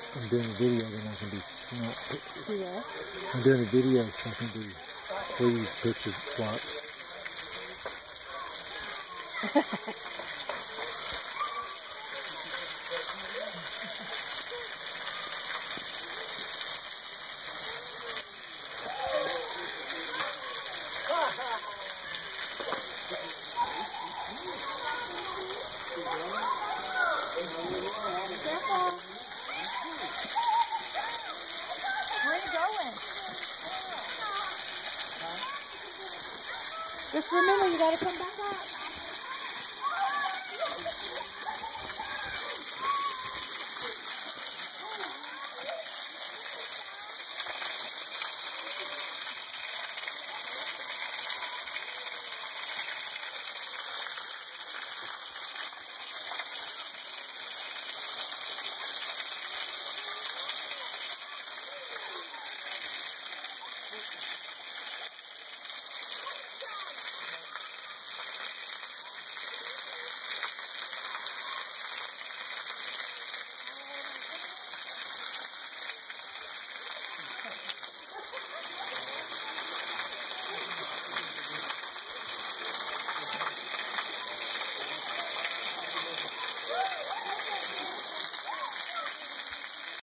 I'm doing a video, then I can do snap pictures. Yeah. I'm doing a video so I can do freeze pictures, swaps. Just remember, you gotta come back up.